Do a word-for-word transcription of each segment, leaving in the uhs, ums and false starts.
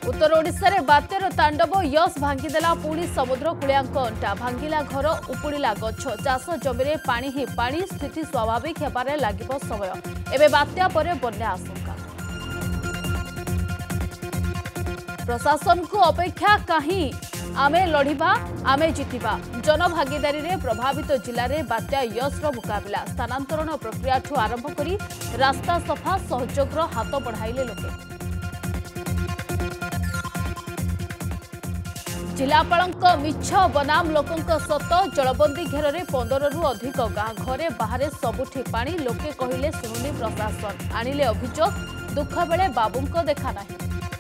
उत्तर ओडिशा रे बात्यार तांडव यश भांगीदेला पुणी समुद्र कूलियांक अंटा भांगिला घर उपुड़िला गछ चाष जमी पानी ही पानी स्थिति स्वाभाविक हेबारे लागिब समय एबे बात्या परे बन्या आशंका प्रशासन को अपेक्षा कहीं आमे लढ़िबा आमे जितिबा जनभागीदारी रे प्रभावित जिले में बात्या यशर मुकाबला स्थानांतरण प्रक्रिया ठू आरंभ करी रास्ता सफा सहयोगर हाथ बढ़ाइले लोके जिलापालक मिछ बनाम लोकंक सत जलबंदी घेर में पंदर रु अधिक गाँ घरे बाहर सबुठी पानी लोके कहले शुणुनी प्रशासन आनिले अभियोग दुख बेले बाबूंको देखा नहीं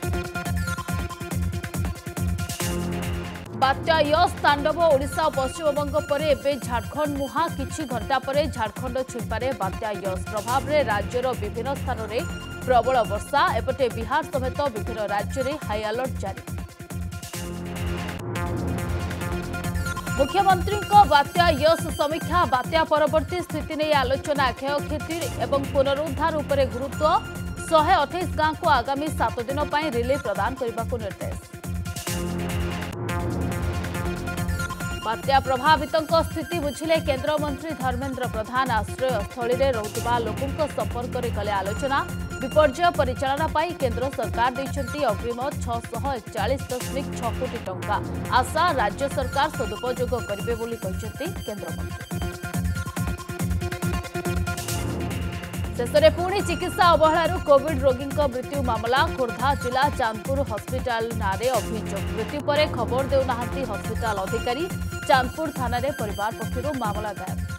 बात्या यश तांडव ओडिशा पश्चिमबंग पर एवं झारखंड मुहां किछि घंटा पर झारखंड छुईपारे बात्या यश प्रभाव में राज्यर विभिन्न स्थान में प्रबल वर्षा एपटे बिहार समेत विभिन्न राज्य में हाई अलर्ट जारी मुख्यमंत्री बात्या यश समीक्षा बात्या परवर्ती स्थिति नहीं आलोचना क्षयक्षति एवं पुनरुद्धार उपर गुरुत्व शहे अठाईस गाँ को आगामी सात दिन पर रिलीफ प्रदान करने को निर्देश बात्या प्रभावित स्थिति बुझिले केन्द्रमंत्री धर्मेन्द्र प्रधान आश्रय स्थली में रोकवा लोकों संपर्क में कले आलोचना विपर्यय परिचालना पाई केंद्र सरकार देइछंती अग्रिम छह सौ एकचालीस दशमिक छह कोटी टंका आशा राज्य सरकार सदुपयोग करिवे बोली कहिसेंती केन्द्रमंत्री शेषे पुणी चिकित्सा अवहेलारू कोविड रोगी मृत्यु मामला खोर्धा जिला चांदपुर हस्पिटाल नारे अभियोग मृत्यु पर खबर देउनाहांती हस्पिटाल अधिकारी चांदपुर थाना रे परिवार पक्षरु मामला दायर।